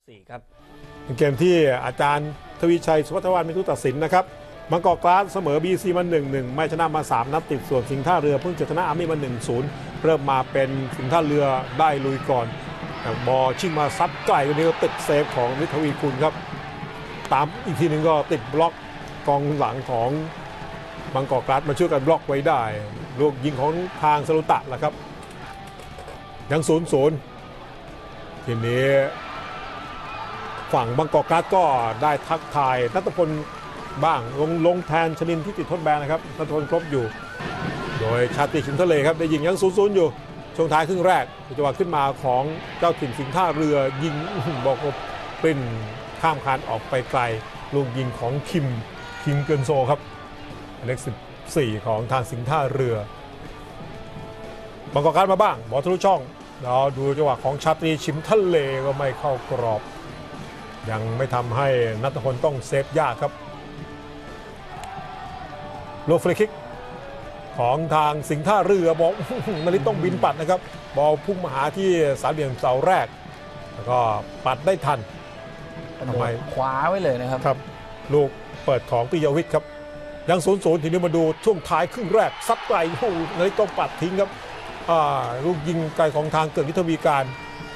4ครับเกมที่อาจารย์ทวีชัยสุวัฒวรรณเป็นผู้ตัดสินนะครับบางกอกกลาสเสมอ BC มา 1-1 ไม่ชนะมา3นัดติดส่วนสิงห์ท่าเรือเพิ่งจะชนะอาร์มี่มา 1-0 เริ่มมาเป็นสิงห์ท่าเรือได้ลุยก่อนบอลชิงมาซัดไกลวันนี้ก็ติดเซฟของฤทธวีคุณครับตามอีกทีหนึ่งก็ติดบล็อกกองหลังของบางกอกกลาสมาช่วยกันบล็อกไว้ได้ลูกยิงของทางสรุตะล่ะครับยัง 0-0 ทีนี้ฝั่งบางกอกกลาสก็ได้ทักทายณัฐพลบ้างลงแทนชนินที่ติดทดแบนนะครับณัฐพลครบอยู่โดยชาติชิมทะเลครับได้ยิงยัง 0-0 อยู่ช่วงท้ายครึ่งแรกจังหวะขึ้นมาของเจ้าถิ่นสิงห์ท่าเรือยิงบอกว่าปริ้นข้ามคานออกไปไกลลูกยิงของคิมเกินโซครับเลข14ของทางสิงห์ท่าเรือบางกอกกลาสมาบ้างบอลทะลุช่องเราดูจังหวะของชาตรีชิมทะเลก็ไม่เข้ากรอบยังไม่ทำให้ณัฐพลต้องเซฟยากครับโลฟรีคิกของทางสิงห์ท่าเรือบอลนฤทธิ์ต้องบินปัดนะครับบอลพุ่งมาหาที่สามเหลี่ยมเสาแรกแล้วก็ปัดได้ทันทำไมคว้าไว้เลยนะครับครับลูกเปิดของปิยวิทย์ครับยัง 0-0 ทีนี้มาดูช่วงท้ายครึ่งแรกซัดไกลนฤทธิ์ต้องปัดทิ้งครับลูกยิงไกลของทางเกิดวิทวีการ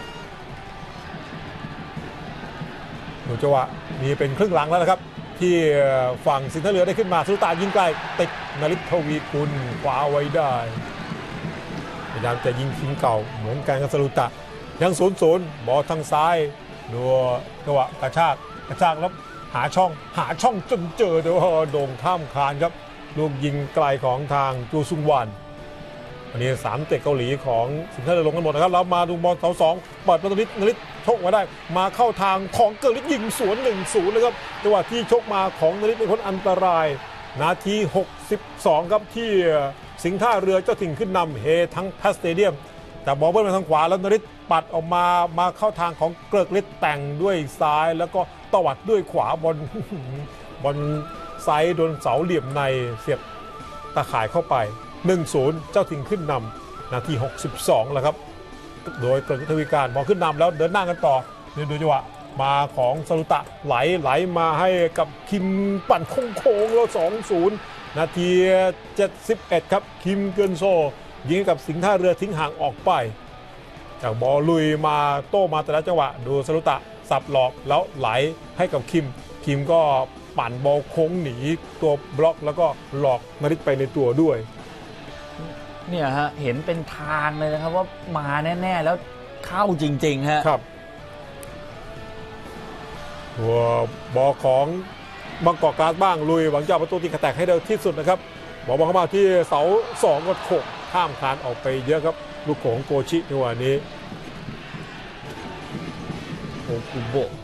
ดูจังหวะนี่เป็นครึ่งหลังแล้วนะครับที่ฝั่งสิงห์ท่าเรือได้ขึ้นมาสุตายิงไกลติดนฤทธวีคุณคว้าไว้ได้พยายามจะยิงทิ้งเก่าเหมือนกันกับสรุตะยัง 0-0 บอลทางซ้ายดูจังหวะกระชากแล้วหาช่องจนเจอเดี๋ยวโด่งท่ามคานครับลูกยิงไกลของทางจูซุงวานอันนี้3เตะเกาหลีของสิงห์ท่าเรือลงกันหมดนะครับแล้วมาดูบอลเสา2เปิดประตูนฤทธิ์ชกมาได้มาเข้าทางของเกิดฤทธิ์ยิงสวน 1-0 เลยครับจังหวะที่ชกมาของนฤทธิ์เป็นคนอันตรายนาที62ครับที่สิงห์ท่าเรือเจ้าถิ่นขึ้นนำเฮทั้งแพสเตเดียมแต่บอลเบิ้ลมาทางขวาแล้วนฤทธิ์ปัดออกมาเข้าทางของเกิดฤทธิ์แต่งด้วยซ้ายแล้วก็ตวัดด้วยขวาบอลไซด์โดนเสาเหลี่ยมในเสียบตะข่ายเข้าไป1-0 เจ้าถิ่นขึ้นนำนาที62แล้วครับโดยเกิดวิทวิการพอขึ้นนำแล้วเดินหน้ากันต่อดูจังหวะมาของสรุตะไหลมาให้กับคิมปั่นโค้งแล้ว 2-0 นาที71ครับคิมเกินโซยิงกับสิงห์ท่าเรือทิ้งห่างออกไปจากบอลลุยมาโต้มาแต่ละจังหวะดูสรุตะสับหลอกแล้วไหลให้กับคิมก็ปั่นบอลโค้งหนีตัวบล็อกแล้วก็หลอกนฤทธิ์ไปในตัวด้วยเนี่ยฮะเห็นเป็นทางเลยนะครับว่ามาแน่ๆแล้วเข้าจริงๆฮะครับตัวบอลของบางกอกกลาสบ้างลุยหวังจะเอาประตูตีกระแตกให้เร็วที่สุดนะครับบอลเข้ามาที่เสา2ก็โขกข้ามคานออกไปเยอะครับลูกของโกชิในวันนี้โอคุโบะ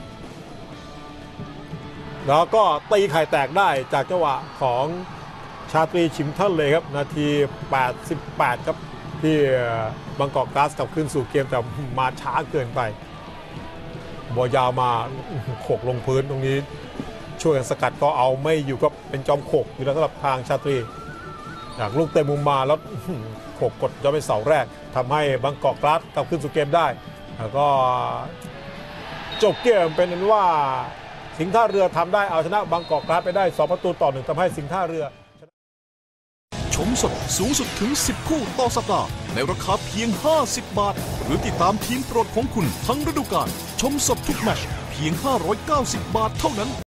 แล้วก็ตีไข่แตกได้จากจังหวะของชาตรีชิมทะเลครับนาที88ครับที่บางกอกกลาสกลับขึ้นสู่เกมแต่มาช้าเกินไปบอลยาวมาโขกลงพื้นตรงนี้ช่วยกันสกัดก็เอาไม่อยู่ก็เป็นจอมโขกอยู่แล้วสำหรับทางชาตรีจากลูกเตะมุมมาแล้วโขกกดย้อนไปเสาแรกทำให้บางกอกกลาสกลับขึ้นสู่เกมได้แล้วก็จบเกมเป็นนั้นว่าสิงห์ท่าเรือทำได้เอาชนะบางกอกกลาสไปได้2-1ทำให้สิงห์ท่าเรือชมสดสูงสุดถึง10คู่ต่อสัปดาห์ในราคาเพียง50 บาทหรือติดตามทีมโปรดของคุณทั้งฤดูกาลชมสดทุกแมตช์เพียง590 บาทเท่านั้น